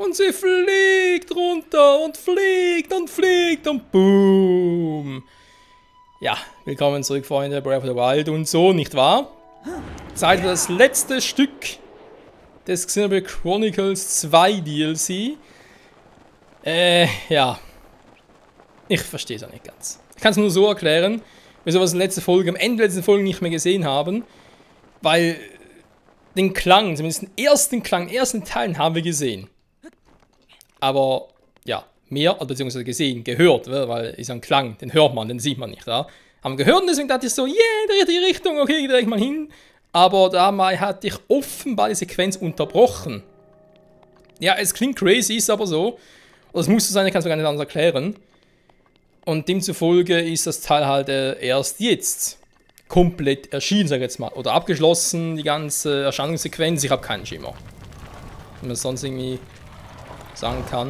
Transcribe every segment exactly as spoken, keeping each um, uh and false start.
Und sie fliegt runter und fliegt und fliegt und boom. Ja, willkommen zurück, Freunde, Breath of the Wild und so, nicht wahr? Zeit für das letzte Stück des Xenoblade Chronicles zwei D L C. Äh, ja. Ich verstehe es auch nicht ganz. Ich kann es nur so erklären, wieso wir es in der letzten Folge, am Ende der letzten Folge nicht mehr gesehen haben. Weil den Klang, zumindest den ersten Klang, den ersten Teilen haben wir gesehen. Aber, ja, mehr, beziehungsweise gesehen, gehört, weil ist ein Klang, den hört man, den sieht man nicht, ja. Haben wir gehört und deswegen dachte ich so, yeah, in die Richtung, okay, geh direkt mal hin. Aber dabei hatte ich offenbar die Sequenz unterbrochen. Ja, es klingt crazy, ist aber so. Oder es muss so sein, ich kann es mir gar nicht anders erklären. Und demzufolge ist das Teil halt äh, erst jetzt komplett erschienen, sag ich jetzt mal. Oder abgeschlossen, die ganze Erscheinungssequenz. Ich habe keinen Schimmer. Wenn man es sonst irgendwie sagen kann.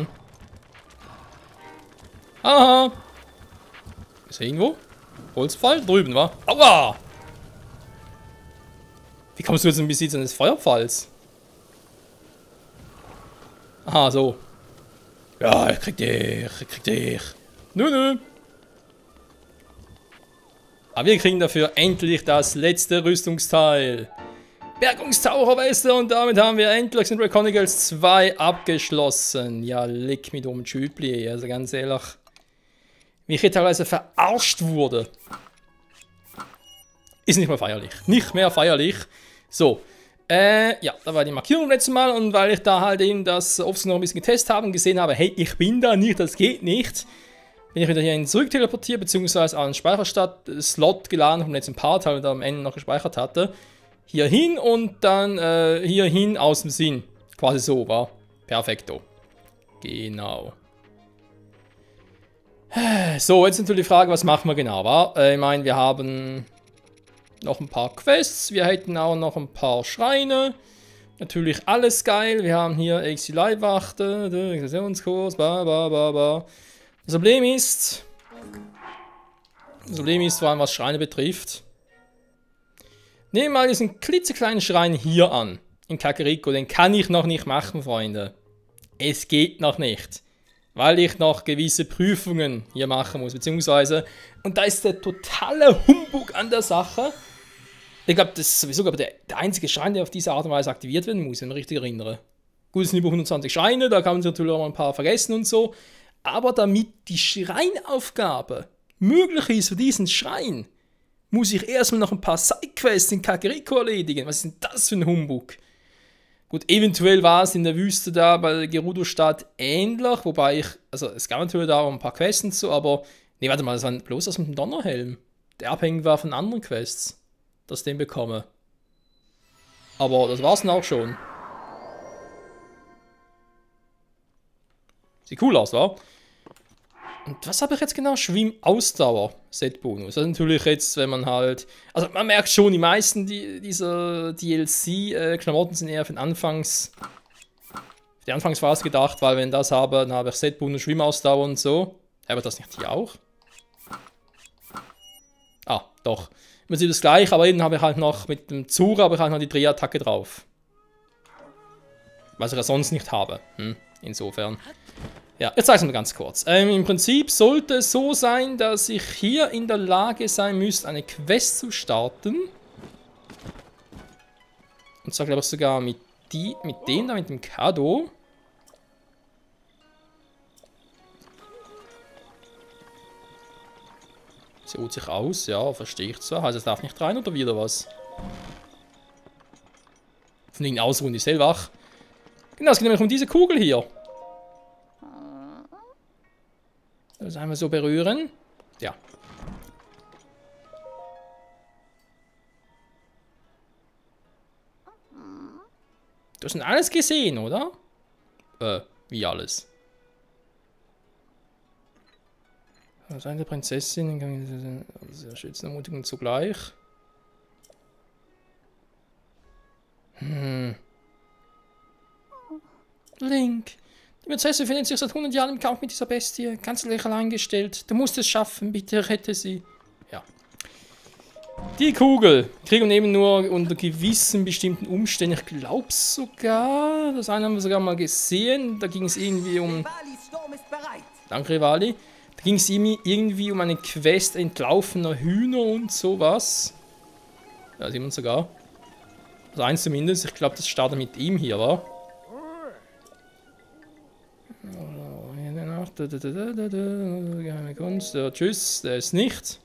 Aha! Ist hier irgendwo? Holzpfeil? Drüben, wa? Aua! Wie kommst du jetzt im Besitz eines Feuerpfeils? Aha, so. Ja, ich krieg dich, ich krieg dich. Nö, nö. Aber wir kriegen dafür endlich das letzte Rüstungsteil. Bergungstaucherweste und damit haben wir endlich Xenoblade Chronicles zwei abgeschlossen. Ja, leck mich um Schüppli, also ganz ehrlich. Wie ich hier teilweise verarscht wurde. Ist nicht mehr feierlich. Nicht mehr feierlich. So. Äh, ja, da war die Markierung beim letzten Mal und weil ich da halt eben das oft noch ein bisschen getestet habe und gesehen habe, hey, ich bin da nicht, das geht nicht, bin ich wieder hierhin zurück teleportiert, beziehungsweise an den Speicherstadt-Slot geladen vom letzten Part, weil ich da am Ende noch gespeichert hatte. Hier hin und dann äh, hier hin aus dem Sinn. Quasi so, war. Perfekto. Genau. So, jetzt natürlich die Frage, was machen wir genau, wa? Äh, ich meine, wir haben noch ein paar Quests, wir hätten auch noch ein paar Schreine. Natürlich alles geil. Wir haben hier X C-Leibwachte, Exkursionskurs, ba, ba, ba, ba. Das Problem ist, das Problem ist, vor allem was Schreine betrifft. Nehmen wir mal diesen klitzekleinen Schrein hier an, in Kakariko. Den kann ich noch nicht machen, Freunde. Es geht noch nicht. Weil ich noch gewisse Prüfungen hier machen muss, beziehungsweise, und da ist der totale Humbug an der Sache. Ich glaube, das ist sowieso der, der einzige Schrein, der auf diese Art und Weise aktiviert werden muss, wenn ich mich richtig erinnere. Gut, es sind über hundertzwanzig Schreine, da kann man sich natürlich auch mal ein paar vergessen und so. Aber damit die Schreinaufgabe möglich ist für diesen Schrein, muss ich erstmal noch ein paar Sidequests in Kakariko erledigen. Was ist denn das für ein Humbug? Gut, eventuell war es in der Wüste da bei der Gerudo-Stadt ähnlich, wobei ich, also es gab natürlich da auch ein paar Quests und so, aber, nee, warte mal, das war bloß das mit dem Donnerhelm, der abhängig war von anderen Quests, dass ich den bekomme. Aber das war's dann auch schon. Sieht cool aus, wa? Und was habe ich jetzt genau? Schwimmausdauer-Set-Bonus. Das ist natürlich jetzt, wenn man halt... Also man merkt schon, die meisten die, dieser D L C-Klamotten sind eher für den Anfangs... Für die Anfangsphase gedacht, weil wenn ich das habe, dann habe ich Set-Bonus, Schwimmausdauer und so. Habe ich das nicht hier auch? Ah, doch. Man sieht das gleich, aber eben habe ich halt noch mit dem Zura habe ich halt noch die Dreh-Attacke drauf. Was ich ja sonst nicht habe. Hm, insofern... Ja, jetzt zeige ich es mal ganz kurz. Ähm, Im Prinzip sollte es so sein, dass ich hier in der Lage sein müsste, eine Quest zu starten. Und zwar glaube ich sogar mit, die, mit dem da, mit dem Kado. Sie ruht sich aus, ja, verstehe ich zwar. Heißt, es darf nicht rein oder wieder was? Von wegen ausruhen, die ist hellwach. Genau, es geht nämlich um diese Kugel hier. Das einmal so berühren. Ja. Du hast alles gesehen, oder? Äh, wie alles? Seine Prinzessin kann sehr schützen, ermutigen zugleich. Hm. Link. Die Prinzessin befindet sich seit hundert Jahren im Kampf mit dieser Bestie. Ganz lächerlich eingestellt. Du musst es schaffen, bitte rette sie. Ja. Die Kugel kriegen wir eben nur unter gewissen bestimmten Umständen. Ich glaube sogar, das eine haben wir sogar mal gesehen. Da ging es irgendwie um... Danke, Rivali. Da ging es irgendwie um eine Quest entlaufener Hühner und sowas. Ja, sieht man sogar. Also eins zumindest. Ich glaube, das startet mit ihm hier, wa? Geheime Kunst. Ja, tschüss, der ist nicht.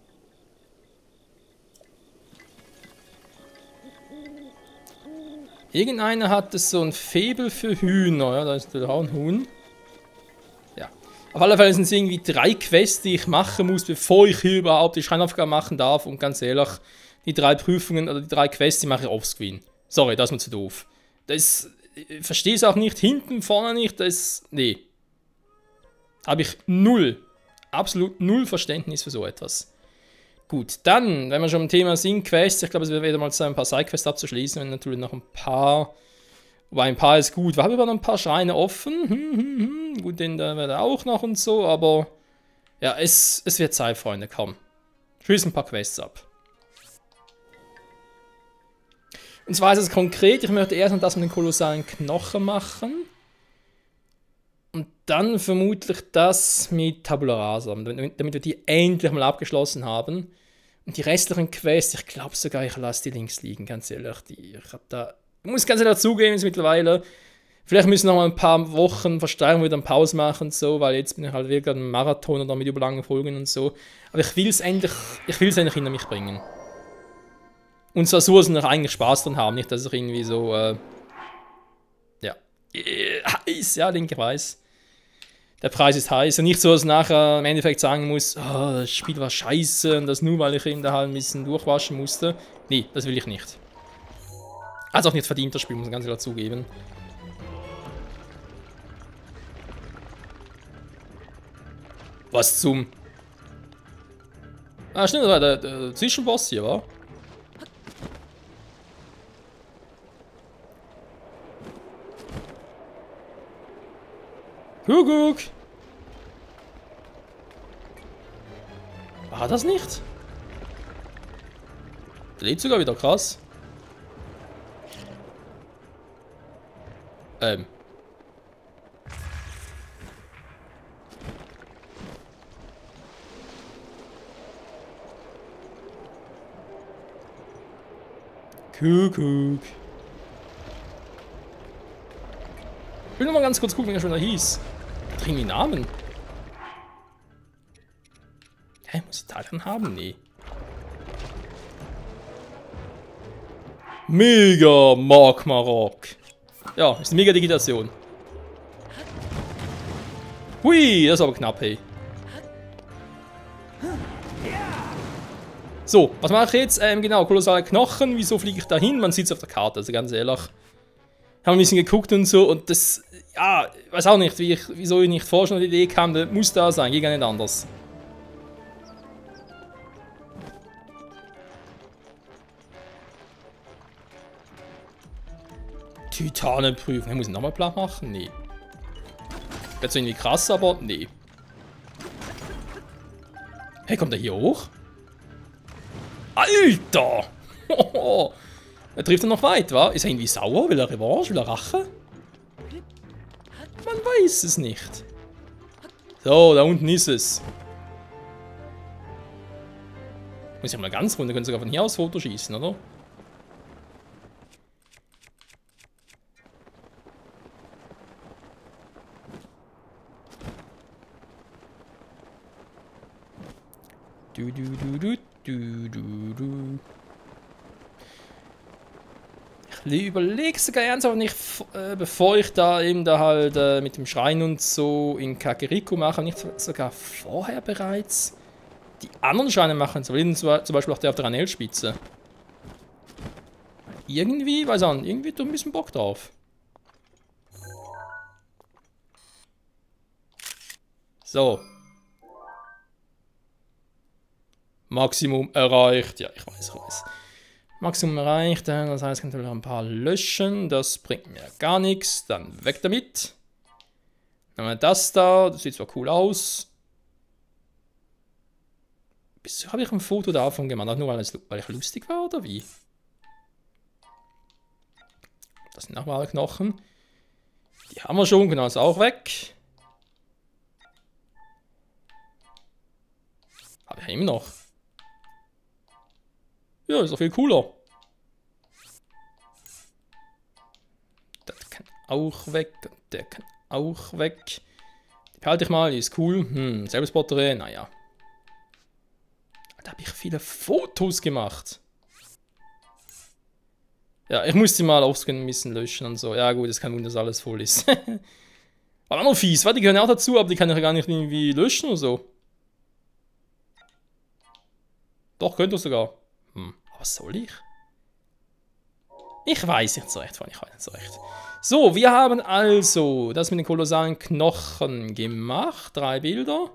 Irgendeiner hatte so ein Faible für Hühner. Ja, da ist natürlich auch ein Huhn. Ja. Auf alle Fälle sind es irgendwie drei Quests, die ich machen muss, bevor ich hier überhaupt die Schreinaufgabe machen darf. Und ganz ehrlich, die drei Prüfungen oder die drei Quests, die mache ich offscreen. Sorry, das ist mir zu doof. Das, ich verstehe es auch nicht, hinten, vorne nicht, das, nee. Habe ich null, absolut null Verständnis für so etwas. Gut, dann, wenn wir schon im Thema sind, Quests, ich glaube, es wird wieder mal Zeit, ein paar Sidequests abzuschließen, wenn natürlich noch ein paar, wobei ein paar ist gut, wir haben aber noch ein paar Schreine offen, hm, hm, hm. Gut, den da wird auch noch und so, aber ja, es, es wird Zeit, Freunde, komm. Schließen ein paar Quests ab. Und zwar ist es konkret, ich möchte erst noch das mit den kolossalen Knochen machen. Und dann vermutlich das mit Tabula Rasa, damit wir die endlich mal abgeschlossen haben. Und die restlichen Quests, ich glaube sogar, ich lasse die links liegen, ganz ehrlich. Die, ich hab da, ich muss ganz ehrlich zugeben, jetzt mittlerweile. Vielleicht müssen wir noch mal ein paar Wochen Verstärkung wieder eine Pause machen und so, weil jetzt bin ich halt wirklich ein Marathon oder mit überlangen Folgen und so. Aber ich will es endlich, ich will es endlich hinter mich bringen. Und zwar so, dass wir eigentlich Spaß dran haben, nicht, dass ich irgendwie so, äh, ja, heiß, ja, denke ich weiß. Der Preis ist heiß und nicht so, dass ich nachher im Endeffekt sagen muss, oh, das Spiel war scheiße und das nur, weil ich ihn da halt ein bisschen durchwaschen musste. Nee, das will ich nicht. Also auch nicht verdient, das Spiel, muss ich ganz klar zugeben. Was zum... Ah, stimmt, das war der, der Zwischenboss hier, wa? Kuckuck! War das nicht? Der lebt sogar wieder, krass. Ähm. Kuckuck. Ich will nur mal ganz kurz gucken, wie er schon da hieß. Dring die Namen. Hä, muss ich da dran haben? Nee. Mega Magmarok. Ja, ist eine mega Digitation. Hui, das ist aber knapp, hey. So, was mache ich jetzt? Ähm, genau, kolossale Knochen. Wieso fliege ich da hin? Man sieht es auf der Karte, also ganz ehrlich. Haben ein bisschen geguckt und so und das, ja, ich weiß auch nicht, wie ich, wieso ich nicht vorher schon die Idee kam, das muss da sein, geht gar nicht anders. Titanenprüfung, muss ich nochmal platt machen? Nee. Wäre zwar irgendwie krass, aber nee. Hey, kommt er hier hoch? Alter! Er trifft er noch weit, wa? Ist er irgendwie sauer? Will er Revanche? Will er Rache? Man weiß es nicht. So, da unten ist es. Muss ich mal ganz runter, können sogar von hier aus Foto schießen, oder? Du, du, du, du, du, du, du. Ich überlege sogar ernsthaft nicht, äh, bevor ich da eben da halt äh, mit dem Schrein und so in Kakariko mache, nicht sogar vorher bereits die anderen Schreine machen soll. Zum Beispiel auch der auf der Ranelspitze. Irgendwie, weiß auch nicht, irgendwie tut ein bisschen Bock drauf. So. Maximum erreicht. Ja, ich weiß, ich weiß. Maximum erreicht, das heißt, ich kann natürlich ein paar löschen. Das bringt mir gar nichts. Dann weg damit. Dann haben wir das da. Das sieht zwar cool aus. Wieso habe ich ein Foto davon gemacht? Nur weil, es, weil ich lustig war, oder wie? Das sind nochmal Knochen. Die haben wir schon, genau, ist auch weg. Habe ich immer noch. Ja, ist doch viel cooler. Das kann auch weg. Und der kann auch weg. Die behalte ich mal, die ist cool. Hm, Selbstporträt, naja. Da habe ich viele Fotos gemacht. Ja, ich muss die mal aufscannen, ein bisschen löschen und so. Ja gut, es kann gut, dass alles voll ist. War auch noch fies, weil die gehören auch dazu, aber die kann ich gar nicht irgendwie löschen oder so. Doch, könnte ich sogar. Hm, aber was soll ich? Ich weiß nicht so recht, ich weiß nicht so recht. So, wir haben also das mit den kolossalen Knochen gemacht. Drei Bilder.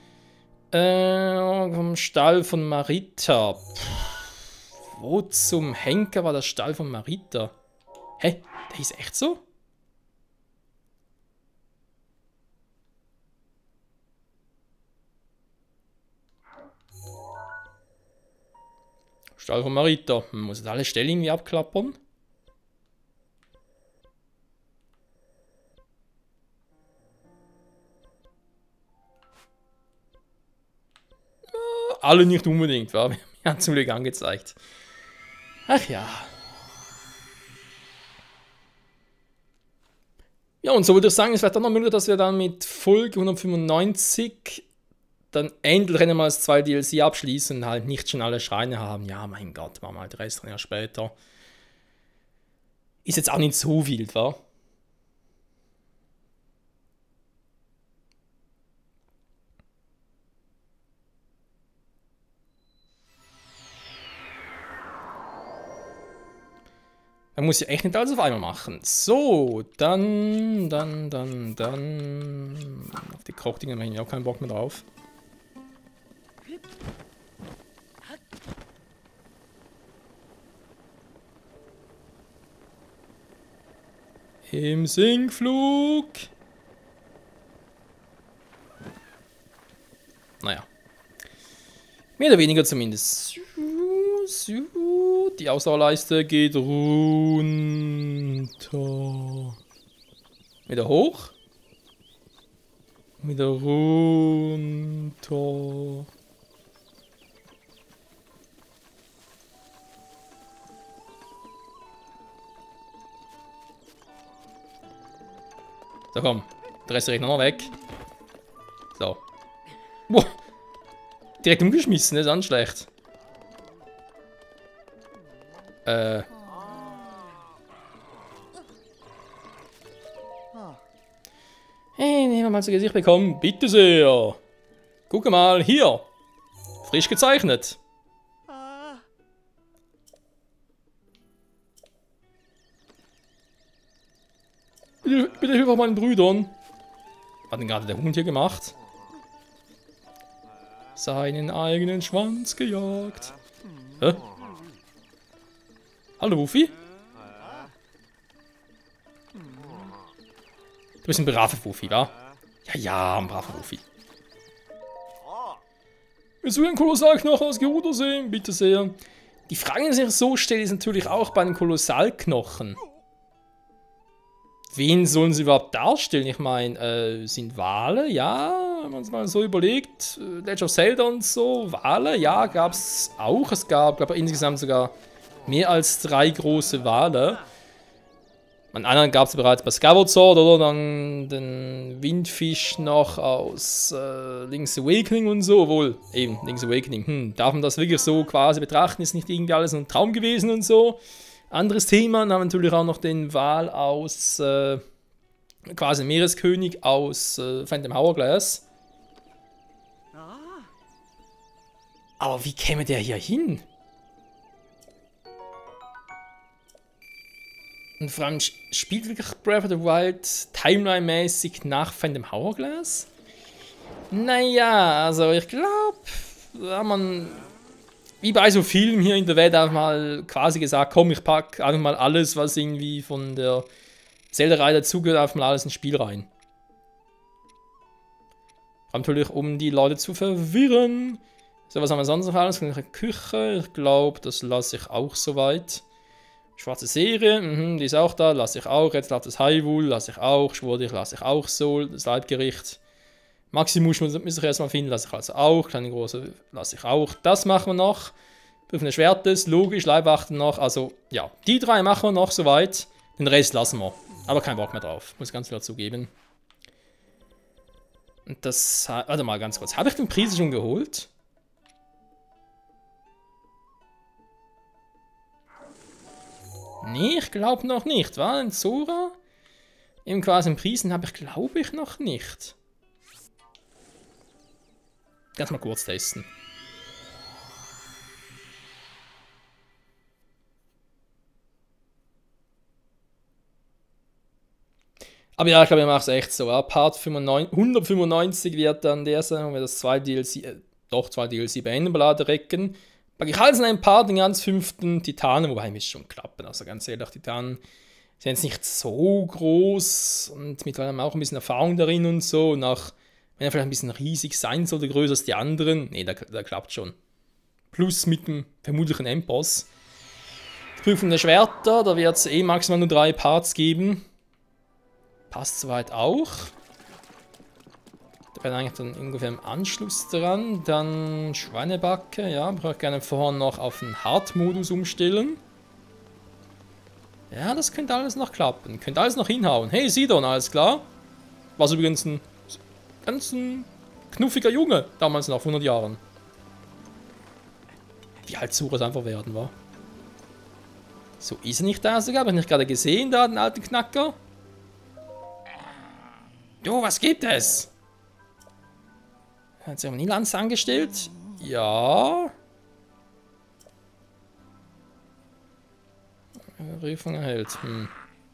Äh, vom Stall von Marita. Pff, wo zum Henker war der Stall von Marita? Hä? Der ist echt so? Stall von Marita. Man muss jetzt alle Stellen irgendwie abklappern. Alle nicht unbedingt, war mir ja zum Glück angezeigt. Ach ja. Ja, und so würde ich sagen, es wäre dann noch möglich, dass wir dann mit Folge hundertfünfundneunzig dann endlich einmal das zwei D L C abschließen und halt nicht schon alle Schreine haben. Ja, mein Gott, machen wir halt den Rest dann ja später. Ist jetzt auch nicht so wild, wa? Man muss ja echt nicht alles auf einmal machen. So, dann, dann, dann, dann... Auf die Kochdinger habe ich auch keinen Bock mehr drauf. Im Sinkflug. Naja. Mehr oder weniger zumindest. Die Ausdauerleiste geht runter. Wieder hoch. Wieder runter. So, komm. Der Rest direkt nochmal weg. So. Boah. Direkt umgeschmissen, das ist auch schlecht. Äh. Hey, nehmen wir mal zu Gesicht bekommen. Bitte sehr. Guck mal, hier. Frisch gezeichnet. Bitte, bitte hilf auch meinen Brüdern. Was hat denn gerade der Hund hier gemacht? Seinen eigenen Schwanz gejagt. Hä? Hallo, Wuffy? Du bist ein braver Wuffy, wa? Ja, ja, ein braver Wuffy. Willst du einen Kolossalknochen aus Gerudo sehen? Bitte sehr. Die Frage, die sich so stellt, ist natürlich auch bei den Kolossalknochen. Wen sollen sie überhaupt darstellen? Ich meine, äh, sind Wale? Ja, wenn man es mal so überlegt. Legend of Zelda und so. Wale? Ja, gab es auch. Es gab, glaube ich, insgesamt sogar mehr als drei große Wale. An anderen gab es bereits bei Skyward Sword, oder? Dann den Windfisch noch aus äh, Link's Awakening und so. Obwohl, eben, Link's Awakening. Hm, darf man das wirklich so quasi betrachten? Ist nicht irgendwie alles ein Traum gewesen und so? Anderes Thema, dann haben wir natürlich auch noch den Wal aus, äh, quasi Meereskönig aus äh, Phantom Hourglass. Aber wie käme der hier hin? Und vor allem spielt wirklich Breath of the Wild timeline-mäßig nach Phantom Hourglass? Naja, also ich glaube, da hat man... Wie bei so Filmen hier in der Welt einfach mal quasi gesagt, komm, ich pack einfach mal alles, was irgendwie von der Zelda-Reihe dazugehört, einfach mal alles ins Spiel rein. Natürlich, um die Leute zu verwirren. So, was haben wir sonst noch alles? Eine Küche, ich glaube, das lasse ich auch soweit. Schwarze Serie, mhm, die ist auch da, lasse ich auch. Jetzt das Hyrule, lasse ich auch. Schwur lasse ich auch so. Das Leibgericht. Maximus muss ich erstmal finden, lasse ich also auch. Kleine große lasse ich auch. Das machen wir noch. Prüfen des Schwertes, logisch, Leibwachten noch. Also, ja, die drei machen wir noch soweit. Den Rest lassen wir. Aber kein Bock mehr drauf. Muss ganz klar zugeben. Und das. Warte mal ganz kurz. Habe ich den Preis schon geholt? Nee, ich glaube noch nicht. War ein Zora? Eben quasi im Priesen habe ich, glaube ich, noch nicht. Ganz mal kurz testen. Aber ja, ich glaube, ich mache es echt so. Ja. Part hundertfünfundneunzig wird dann der sein, wenn wir das zwei D L C, äh, doch zwei D L C beenden, Ballade recken. Packe ich alles in einen Part, den ganz fünften Titanen, wobei mir schon klappen. Also ganz ehrlich, Titanen sind jetzt nicht so groß und mittlerweile haben wir auch ein bisschen Erfahrung darin und so. Und auch, wenn er vielleicht ein bisschen riesig sein sollte, größer als die anderen, nee, da, da klappt schon. Plus mit dem vermutlichen Endboss. Die Prüfung der Schwerter, da wird es eh maximal nur drei Parts geben. Passt soweit auch. Da wäre eigentlich dann ungefähr im Anschluss dran. Dann Schweinebacke, ja. Brauche ich gerne vorher noch auf den Hard-Modus umstellen. Ja, das könnte alles noch klappen. Könnte alles noch hinhauen. Hey, Sidon, alles klar? War übrigens ein ganz ein knuffiger Junge, damals noch, hundert Jahren. Wie alt Suras einfach werden war. So, ist er nicht da sogar? Habe ich nicht gerade gesehen, da, den alten Knacker? Jo, was gibt es? Hat Zeremonielanze angestellt? Ja. Prüfung erhält. Hm.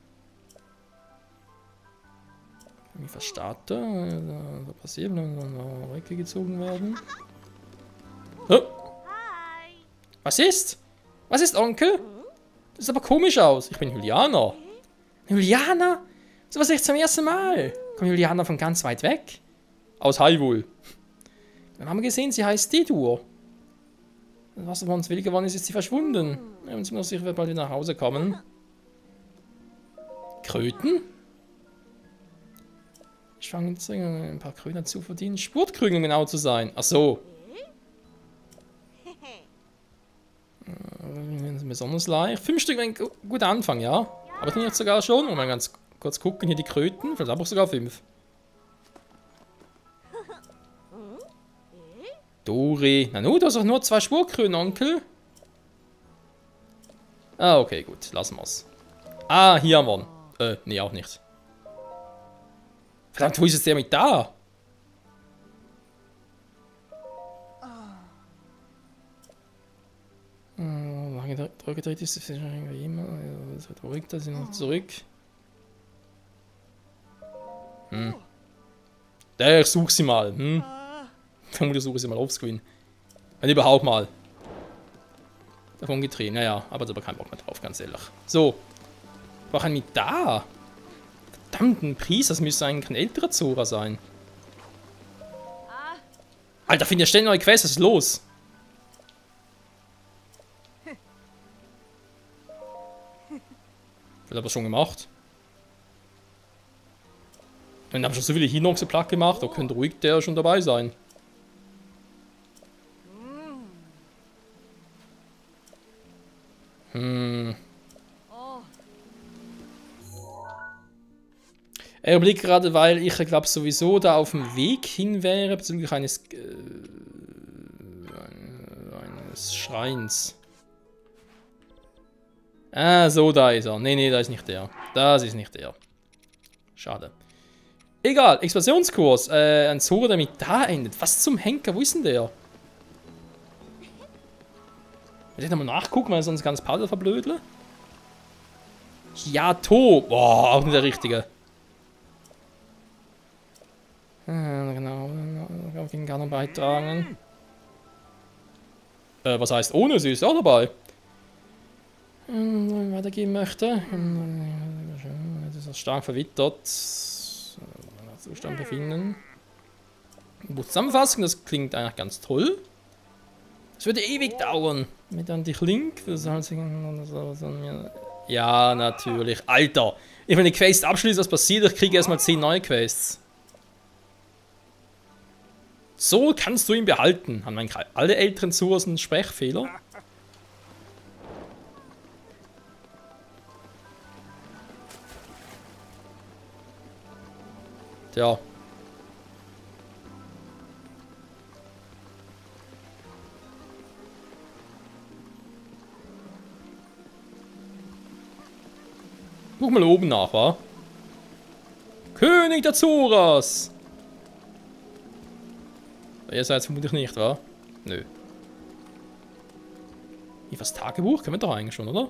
Wie verstartet? Was passiert, wenn wir weggezogen werden? Oh. Was ist? Was ist, Onkel? Das sieht aber komisch aus. Ich bin Julianer. Julianer? So was ich zum ersten Mal. Kommt Julianer von ganz weit weg? Aus Hyrule. Dann haben wir gesehen, sie heißt Didur. Was aber uns willig geworden ist, ist sie verschwunden. Ja, und sie muss sicher bald wieder nach Hause kommen. Kröten? Ich fange jetzt ein paar Kröten zu verdienen. Spurtkrügen, um genau zu sein. Ach so. Äh, besonders leicht. Fünf Stück wäre ein guter Anfang, ja. Aber dann jetzt sogar schon. Und mal ganz kurz gucken, hier die Kröten. Vielleicht habe ich sogar fünf. Dori. Na nu, du hast doch nur zwei Spurkröten, Onkel. Ah, okay, gut. Lassen wir's. Ah, hier haben wir ihn. Äh, nee, auch nicht. Verdammt, wo ist jetzt der mit da? Lange drückt ist es immer. Ruhig, da sind noch zurück. Hm. Der, ich suche sie mal. Hm. Vermutlich suche ich sie mal offscreen. Wenn überhaupt mal. Davon getreten, naja, aber da habe keinen Bock mehr drauf, ganz ehrlich. So. War ein mit da? Verdammt, ein Priester, das müsste eigentlich ein älterer Zora sein. Alter, finde ich ständig neue Quests, was ist los? Das hat er schon gemacht. Dann habe ich schon so viele Hinoxe platt gemacht, da könnte ruhig der schon dabei sein. Hm. Er überlegt gerade, weil ich glaube sowieso da auf dem Weg hin wäre, bezüglich eines, äh, eines Schreins. Ah, so, da ist er. Nee, nee, da ist nicht der. Das ist nicht der. Schade. Egal, Expansionskurs. Äh, ein Zora, der mit da endet. Was zum Henker, wo ist denn der? Will ich nochmal nachgucken, weil ich sonst ganz Paddel verblödle? Yato. Boah, auch nicht der richtige. Ah, genau. Ich kann gar nicht beitragen. Äh, was heißt ohne? Sie ist auch dabei. Wenn ich weitergeben möchte. Das ist stark verwittert. Zustand befinden. Zusammenfassung, das klingt eigentlich ganz toll. Das würde ewig dauern. Mit dann die Link. Ja, natürlich. Alter. Ich will eine Quest abschließen, was passiert? Ich kriege erstmal zehn neue Quests. So kannst du ihn behalten. Haben meine alle älteren Zuhörer einen Sprechfehler? Tja. Guck mal oben nach, wa? König der Zuras! Ihr seid es vermutlich nicht, wa? Nö. Hier was Tagebuch? Können wir doch eigentlich schon, oder?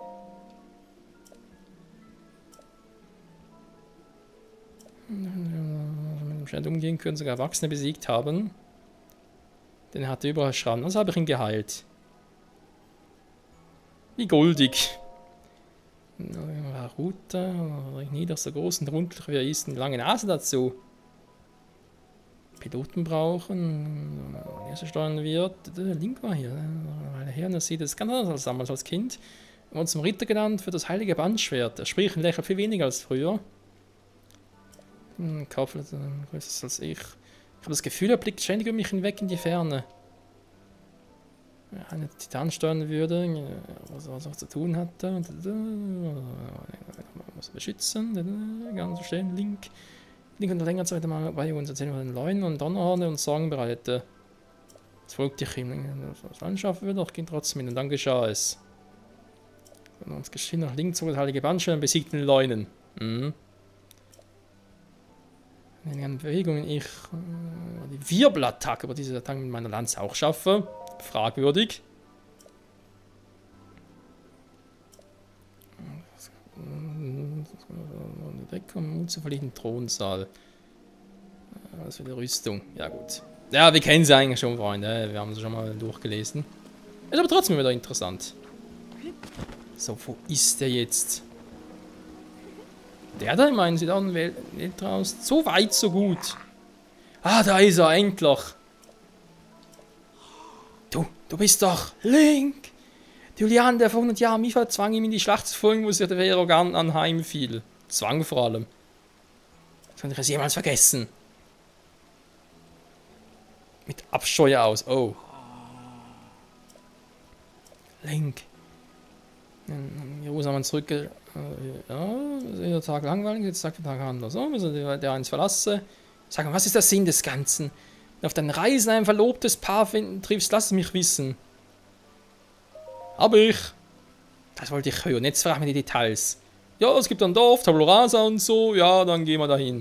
Mit dem Schein umgehen können, sogar Erwachsene besiegt haben. Den er hatte überall Schrammen, also habe ich ihn geheilt. Wie goldig. Route, nieder so groß und rundlich wie er ist, eine lange Nase dazu. Piloten brauchen, der so steuern wird. Der Link war hier, weil er her und er sieht es ganz anders als damals als Kind. Und zum Ritter genannt für das heilige Bandschwert. Er spricht und lächelt viel weniger als früher. Hm, Kaufel ist größer als ich. Ich habe das Gefühl, er blickt ständig über mich hinweg in die Ferne. Eine Titan steuern würde, was er auch zu tun hatte. Muss beschützen, ganz stehen, Link. Link und länger Zeit mal bei uns erzählen wir den Leuen und Donnerhorne und Sorgen bereite. Es folgt dich ihm, das anschaffen wir doch, ging trotzdem hin und dann geschah es. Und uns geschehen nach Link zog das heilige Bandschwert und besiegt den Leunen. Mhm. In den Bewegungen ich äh, die Wirbelattacke über diese Attacke mit meiner Lanze auch schaffe. Fragwürdig. Wegkommen, Mut zu verlieren, Thronsaal. Was für die Rüstung. Ja gut. Ja, wir kennen sie eigentlich schon, Freunde. Wir haben sie schon mal durchgelesen. Ist aber trotzdem wieder interessant. So, wo ist der jetzt? Der da, ich meine, sieht auch ein Welt raus. So weit, so gut. Ah, da ist er, endlich. Du, du bist doch Link. Die Julian, der vor hundert Jahren mich zwang, ihm in die Schlacht zu folgen, wo sich der Verogan anheimfiel. Zwang vor allem. Soll ich es jemals vergessen? Mit Abscheu aus. Oh. Link. In Jerusalem zurück. Äh, ja, jeder Tag langweilig, jetzt sagt der Tag anders. So, müssen wir der eins verlassen. Sag mal, was ist der Sinn des Ganzen? Wenn du auf deinen Reisen ein verlobtes Paar finden triffst, lass es mich wissen. Aber ich. Das wollte ich hören. Jetzt frag mir die Details. Ja, es gibt ein Dorf, Tabula Rasa und so. Ja, dann gehen wir dahin.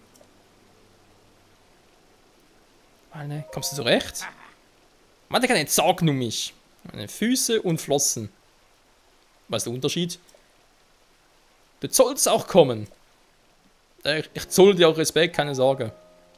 Meine, kommst du zurecht? Man hat keine Sorgen um mich. Meine Füße und Flossen. Was ist der Unterschied? Du sollst auch kommen. Ich, ich zoll dir auch Respekt, keine Sorge.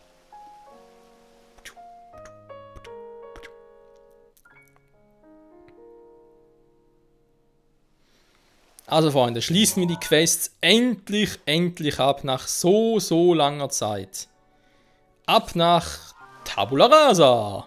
Also Freunde, schließen wir die Quests endlich, endlich ab, nach so, so langer Zeit. Ab nach Tabula Rasa.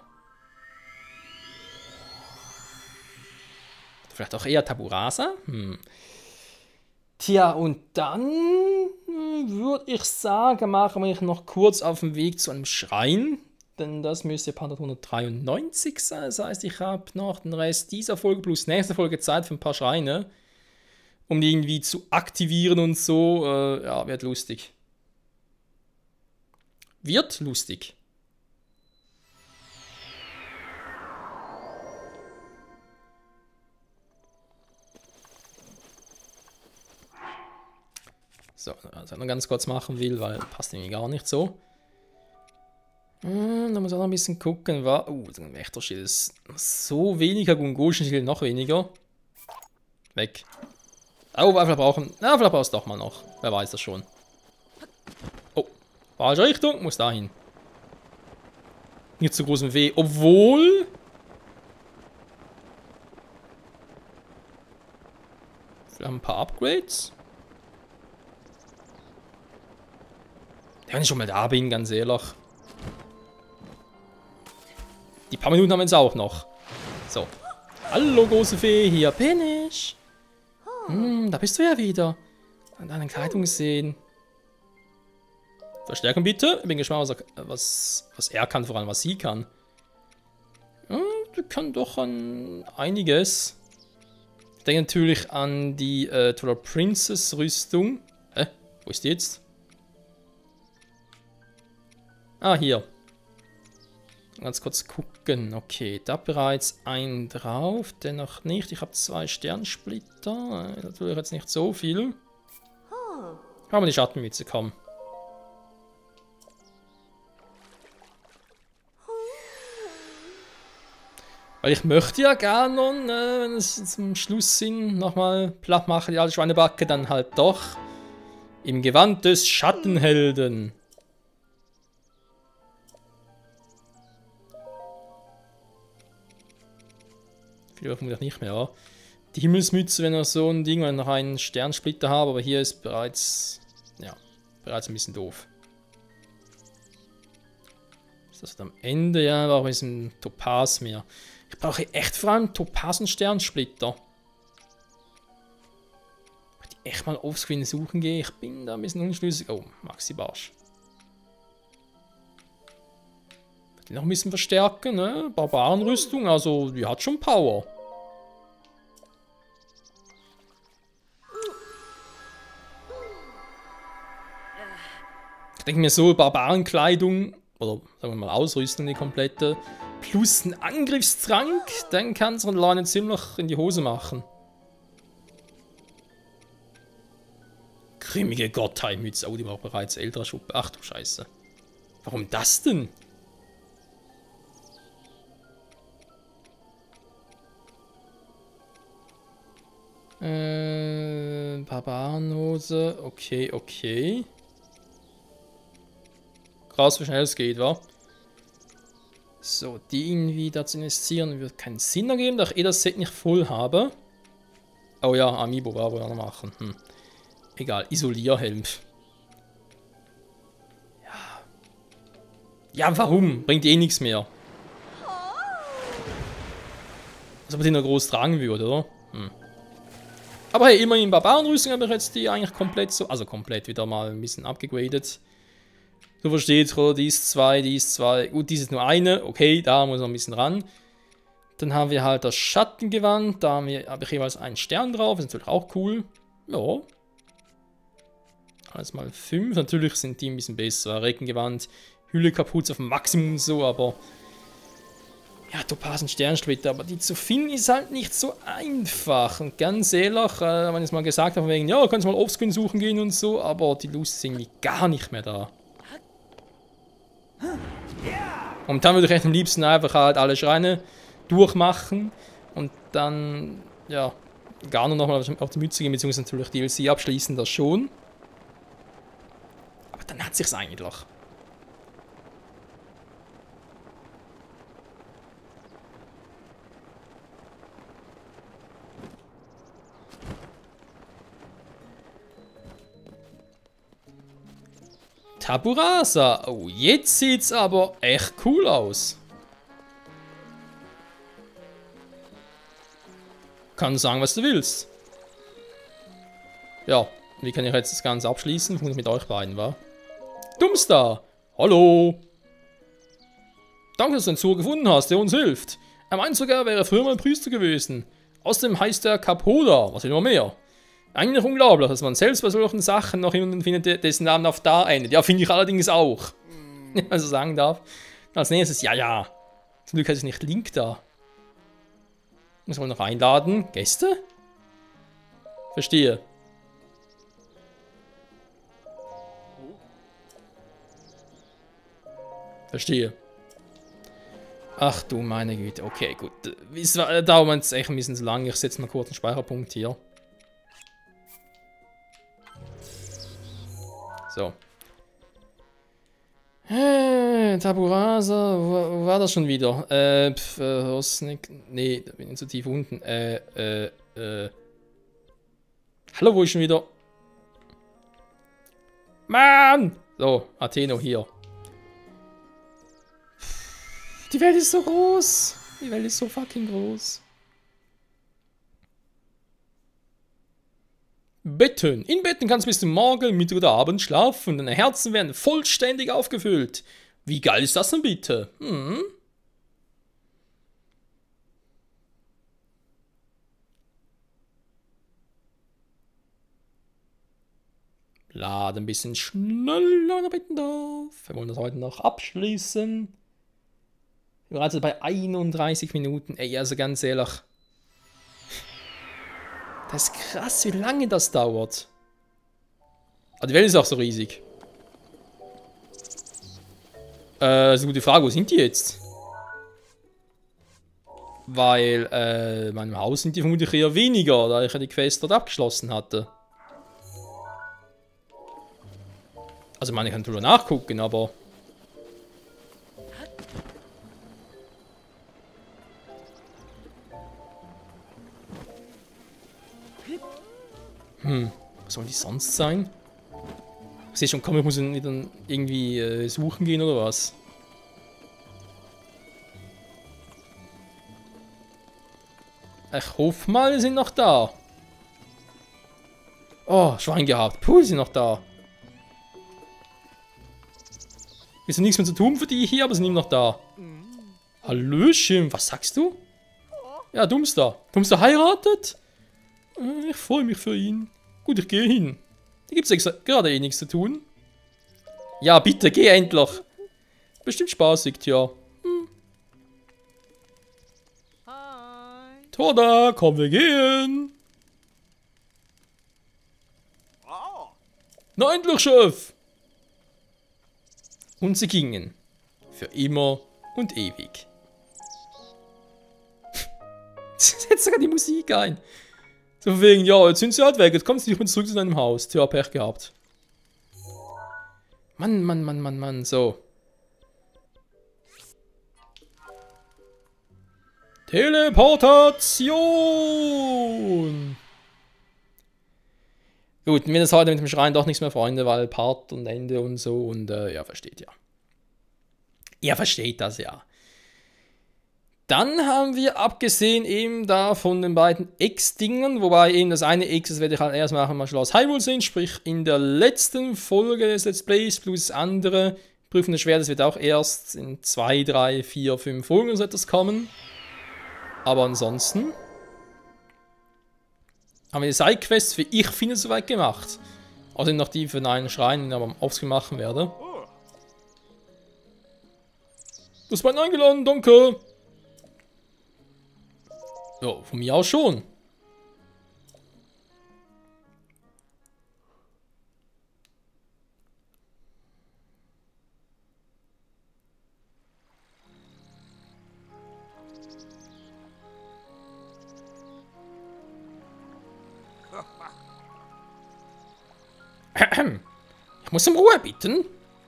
Vielleicht auch eher Tabula Rasa? Hm. Tja, und dann würde ich sagen, machen wir noch kurz auf dem Weg zu einem Schrein. Denn das müsste Part hundertdreiundneunzig sein. Das heißt, ich habe noch den Rest dieser Folge plus nächste Folge Zeit für ein paar Schreine. Um die irgendwie zu aktivieren und so. Äh, ja, wird lustig. Wird lustig. So, also noch ganz kurz machen will, weil passt irgendwie gar nicht so. Hm, da muss ich auch noch ein bisschen gucken. War, oh, ein Wächterschild ist so weniger, Gungoschen-Schild noch weniger. Weg. Oh, vielleicht brauchen. Na, vielleicht brauchst du doch mal noch. Wer weiß das schon. Oh, falsche Richtung, muss dahin. Nicht zu großem Weh. Obwohl. Wir haben ein paar Upgrades. Ja, wenn ich schon mal da bin, ganz ehrlich. Die paar Minuten haben wir jetzt auch noch. So. Hallo, große Fee, hier bin ich. Hm, da bist du ja wieder. An deinen Kleidung sehen. Verstärkung bitte. Ich bin gespannt, was er, was, was er kann, vor allem was sie kann. Ja, die kann doch an einiges. Ich denke natürlich an die äh, Twilight Princess Rüstung. Hä? Wo ist die jetzt? Ah, hier. Ganz kurz gucken. Okay, da bereits ein drauf. Dennoch nicht. Ich habe zwei Sternsplitter. Natürlich jetzt nicht so viel. Aber die Schattenmütze kommen. Weil ich möchte ja gerne noch, äh, wenn es zum Schluss sind, nochmal platt machen, die alte Schweinebacke, dann halt doch im Gewand des Schattenhelden. Viel vermutlich nicht mehr, ja. Die Himmelsmütze, wenn wir so ein Ding, wenn ich noch einen Sternsplitter habe, aber hier ist bereits, ja, bereits ein bisschen doof. Ist das am Ende, ja, aber auch ein bisschen Topaz mehr. Ich brauche echt vor allem Topazen Sternsplitter. Ich die echt mal offscreen suchen gehe. Ich bin da ein bisschen unschlüssig. Oh, Maxi Barsch. Die noch ein bisschen verstärken, ne? Barbarenrüstung, also die hat schon Power. Ich denke mir so, Barbarenkleidung, oder sagen wir mal Ausrüstung, die komplette, plus ein Angriffstrank, dann kann es Leute ziemlich in die Hose machen. Grimmige Gottheitmütze, oh, die war bereits älterer Schuppe. Ach du Scheiße. Warum das denn? Äh, Barbarenhose, okay, okay. Krass, wie schnell es geht, wa? So, die irgendwie dazu investieren wird keinen Sinn ergeben, da ich eh das Set nicht voll habe. Oh ja, Amiibo war wohl noch machen. Hm. Egal, Isolierhelm. Ja. Ja, warum? Bringt eh nichts mehr. Als ob man die noch groß tragen würde, oder? Hm. Aber hey, immerhin Barbarenrüstung habe ich jetzt die eigentlich komplett so, also komplett wieder mal ein bisschen abgegradet. Du verstehst, oder? Die ist zwei, die ist zwei. Gut, die ist nur eine. Okay, da muss noch ein bisschen ran. Dann haben wir halt das Schattengewand. Da habe ich jeweils einen Stern drauf. Das ist natürlich auch cool. Ja. Alles mal fünf. Natürlich sind die ein bisschen besser. Reckengewand, Hülle kaputt auf dem Maximum so, aber. Ja, Topazen Sternsplitter. Aber die zu finden ist halt nicht so einfach. Und ganz ehrlich, äh, wenn ich es mal gesagt habe, wegen, ja, kannst du mal Offscreen suchen gehen und so, aber die Lust ist irgendwie gar nicht mehr da. Und dann würde ich echt am liebsten einfach halt alle Schreine durchmachen und dann, ja, gar nur nochmal auf die Mütze gehen, beziehungsweise natürlich D L C abschließen, das schon. Aber dann hat sich's eigentlich. Taburasa. Oh, jetzt sieht's aber echt cool aus. Kannst sagen, was du willst. Ja, wie kann ich jetzt das Ganze abschließen? Ich muss mit euch beiden, wa? Dummstar. Hallo. Danke, dass du einen Zug gefunden hast, der uns hilft. Er meint sogar, wäre früher mal Priester gewesen. Außerdem heißt er Capoda. Was will man mehr? Eigentlich unglaublich, dass man selbst bei solchen Sachen noch jemanden findet, dessen Namen auf da endet. Ja, finde ich allerdings auch. Wenn man so sagen darf. Als nächstes, ja, ja. Zum Glück ist nicht Link da. Muss man noch einladen. Gäste? Verstehe. Verstehe. Ach du meine Güte. Okay, gut. Es dauert jetzt echt ein bisschen zu lang. Ich setze mal kurz einen Speicherpunkt hier. So. Äh, Taburasa, wo, wo war das schon wieder? Äh, pf, äh, Hosnik, nee, da bin ich zu tief unten. Äh, äh, äh. Hallo, wo ist schon wieder? Mann! So, Atheno hier. Die Welt ist so groß. Die Welt ist so fucking groß. Betten. In Betten kannst du bis zum Morgen, Mittag oder Abend schlafen. Deine Herzen werden vollständig aufgefüllt. Wie geil ist das denn bitte? Hm? Lade ein bisschen schneller bitten darf. Wir wollen das heute noch abschließen. Wir sind also bei einunddreißig Minuten. Ey, also ganz ehrlich. Das ist krass, wie lange das dauert. Aber die Welt ist auch so riesig. Äh, das ist eine gute Frage. Wo sind die jetzt? Weil, äh, in meinem Haus sind die vermutlich eher weniger, da ich ja die Quest dort abgeschlossen hatte. Also, ich meine, ich kann drüber nachgucken, aber... Hm, was soll die sonst sein? Ich sehe schon, komm, ich muss dann irgendwie äh, suchen gehen oder was? Ich hoffe mal, die sind noch da. Oh, Schwein gehabt. Puh, die sind noch da. Ist ja nichts mehr zu tun für die hier, aber sind immer noch da. Hallöchen, was sagst du? Ja, Dumpster. Dumpster heiratet? Ich freue mich für ihn. Gut, ich gehe hin. Hier gibt es gerade eh nichts zu tun. Ja, bitte, geh endlich. Bestimmt spaßig, tja. Hm. Toda, komm, wir gehen. Na endlich, Chef. Und sie gingen. Für immer und ewig. Setzt sogar die Musik ein. So wegen, ja, jetzt sind sie halt weg, jetzt kommen sie nicht mehr zurück zu deinem Haus. Tja, Pech gehabt. Mann, Mann, Mann, Mann, Mann, so. Teleportation! Gut, mir ist heute mit dem Schrein doch nichts mehr, Freunde, weil Part und Ende und so und, äh, ja, versteht ja. Ihr versteht das ja. Dann haben wir, abgesehen eben da von den beiden X-Dingern, wobei eben das eine X, das werde ich halt erst machen, mal Schloss Hyrule sehen, sprich in der letzten Folge des Let's Plays, plus das andere Prüfen des Schwertes wird auch erst in zwei, drei, vier, fünf Folgen so etwas kommen. Aber ansonsten haben wir die Sidequests, wie ich finde, soweit gemacht. Außerdem noch die für einen Schrein, den ich aber aufs machen werde. Du hast meinen eingeladen, danke! Ja, von mir aus schon. Ich muss um Ruhe bitten.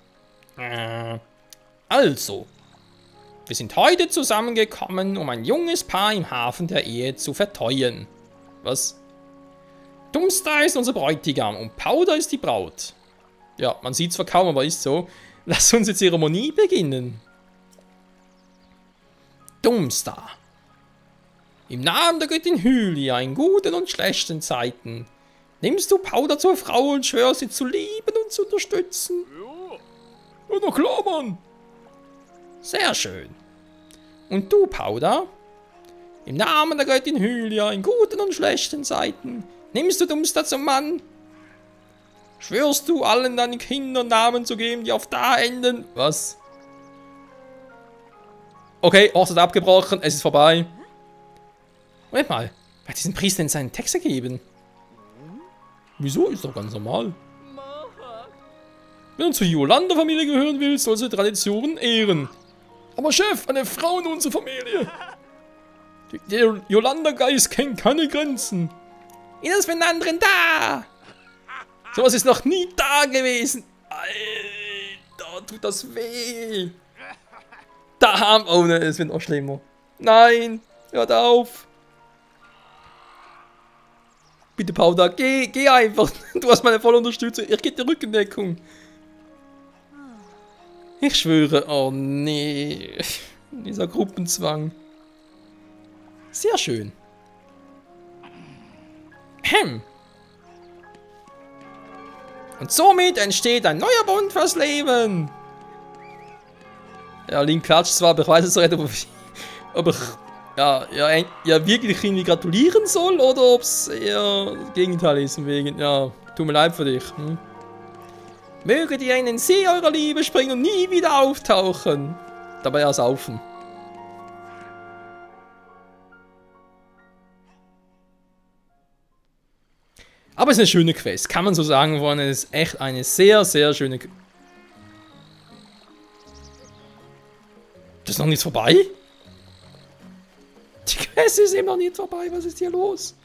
Also. Wir sind heute zusammengekommen, um ein junges Paar im Hafen der Ehe zu verteuern. Was? Dumpster ist unser Bräutigam und Powder ist die Braut. Ja, man sieht zwar kaum, aber ist so. Lass uns die Zeremonie beginnen. Dumpster. Im Namen der Göttin Hylia, in guten und schlechten Zeiten, nimmst du Powder zur Frau und schwörst sie zu lieben und zu unterstützen? Ja. Ja, na klar, Mann. Sehr schön. Und du, Powder? Im Namen der Göttin Hylia, in guten und schlechten Zeiten, nimmst du Dumpster zum Mann? Schwörst du, allen deinen Kindern Namen zu geben, die auf da enden? Was? Okay, Horst hat abgebrochen, es ist vorbei. Moment mal, wer hat diesen Priester in seinen Text gegeben? Wieso? Ist doch ganz normal. Wenn du zur Yolanda-Familie gehören willst, sollst du Traditionen ehren. Aber Chef, eine Frau in unserer Familie. Der Yolanda-Geist kennt keine Grenzen. Jeder ist für den anderen da. Sowas ist noch nie da gewesen. Alter, tut das weh. Da haben... Oh ne, es wird noch schlimmer. Nein, hört auf. Bitte, Powder, geh, geh einfach. Du hast meine volle Unterstützung. Ich gebe dir Rückendeckung. Ich schwöre, oh nee. Dieser Gruppenzwang. Sehr schön. Hm. Und somit entsteht ein neuer Bund fürs Leben. Ja, Link klatscht zwar, aber ich weiß jetzt nicht, ob ich, ob ich ja, ja, ja wirklich irgendwie gratulieren soll oder ob es eher das Gegenteil ist. Wegen, ja, tut mir leid für dich. Hm? Möget ihr in den See eurer Liebe springen und nie wieder auftauchen. Dabei ersaufen. Aber es ist eine schöne Quest, kann man so sagen, Freunde. Es ist echt eine sehr, sehr schöne Quest. Das ist noch nicht vorbei? Die Quest ist eben noch nicht vorbei, was ist hier los?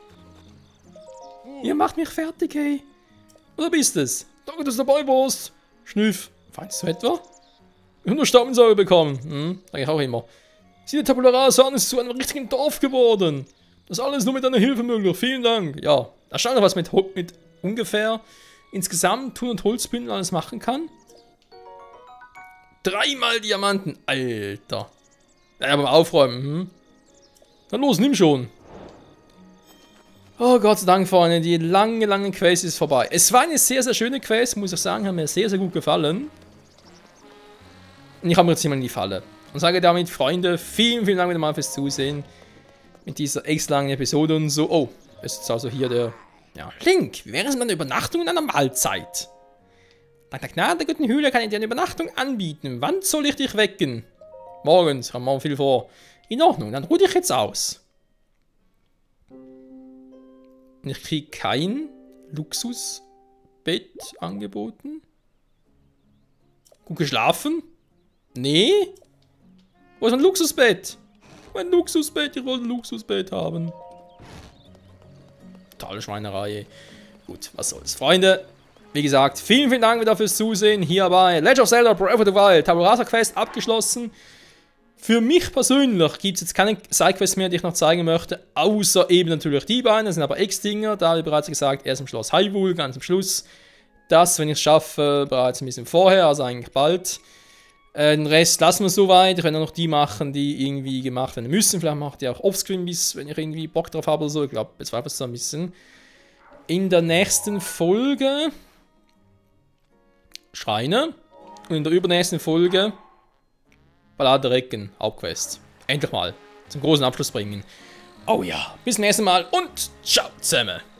Ihr macht mich fertig, hey. Oder bist es? Danke, dass du dabei warst. Schnüff. Feinst du etwa? Ich habe nur Stammensauer bekommen. Hm, sag ich auch immer. Siehe Tabula Rasa ist zu einem richtigen Dorf geworden. Das alles nur mit deiner Hilfe möglich. Vielen Dank. Ja, da schaut noch was mit, mit ungefähr insgesamt Tun- und Holzbündel alles machen kann. Dreimal Diamanten. Alter. Ja, aber aufräumen. Hm? Dann los, nimm schon. Oh Gott sei Dank, Freunde. Die lange, lange Quest ist vorbei. Es war eine sehr, sehr schöne Quest, muss ich sagen. Hat mir sehr, sehr gut gefallen. Und ich habe mir jetzt immer in die Falle. Und sage damit, Freunde, vielen, vielen Dank wieder mal fürs Zusehen. Mit dieser extra langen Episode und so. Oh, es ist also hier der... Ja, Link, wie wäre es mit einer Übernachtung in einer Mahlzeit? Dank der Gnade der guten Höhle kann ich dir eine Übernachtung anbieten. Wann soll ich dich wecken? Morgens, haben wir viel vor. In Ordnung, dann ruh dich jetzt aus. Und ich kriege kein Luxusbett angeboten. Gut geschlafen? Nee. Wo ist mein Luxusbett? Mein Luxusbett, ich wollte ein Luxusbett haben. Totale Schweinerei. Gut, was soll's. Freunde, wie gesagt, vielen, vielen Dank wieder fürs Zusehen. Hier bei Legend of Zelda Breath of the Wild. Tabula Rasa Quest abgeschlossen. Für mich persönlich gibt es jetzt keine Sidequests mehr, die ich noch zeigen möchte. Außer eben natürlich die beiden. Das sind aber Ex-Dinger. Da habe ich bereits gesagt, erst im Schloss Hyrule, ganz am Schluss. Das, wenn ich es schaffe, bereits ein bisschen vorher, also eigentlich bald. Äh, den Rest lassen wir soweit. Ich werde noch die machen, die irgendwie gemacht werden müssen. Vielleicht macht ihr auch Offscreen bis, wenn ich irgendwie Bock drauf habe oder so. Ich glaube, jetzt war es so ein bisschen. In der nächsten Folge Schreine. Und in der übernächsten Folge Ballade der Recken, Hauptquest. Endlich mal zum großen Abschluss bringen. Oh ja, bis zum nächsten Mal und ciao zusammen.